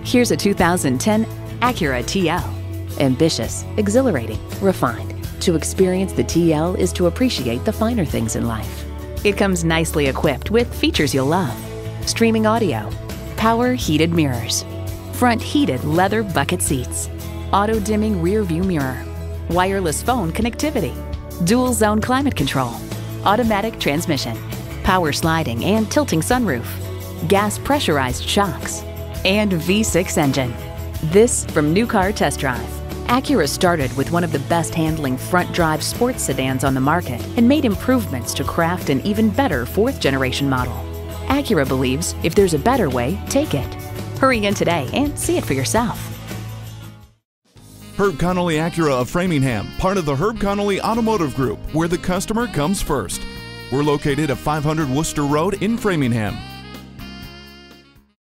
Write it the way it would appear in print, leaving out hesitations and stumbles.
Here's a 2010 Acura TL. Ambitious, exhilarating, refined. To experience the TL is to appreciate the finer things in life. It comes nicely equipped with features you'll love. Streaming audio, power heated mirrors, front heated leather bucket seats, auto dimming rear view mirror, wireless phone connectivity, dual zone climate control, automatic transmission, power sliding and tilting sunroof, gas pressurized shocks, and V6 engine. This from New Car Test Drive. Acura started with one of the best handling front drive sports sedans on the market and made improvements to craft an even better fourth generation model. Acura believes if there's a better way, take it. Hurry in today and see it for yourself. Herb Connolly Acura of Framingham, part of the Herb Connolly Automotive Group, where the customer comes first. We're located at 500 Worcester Road in Framingham.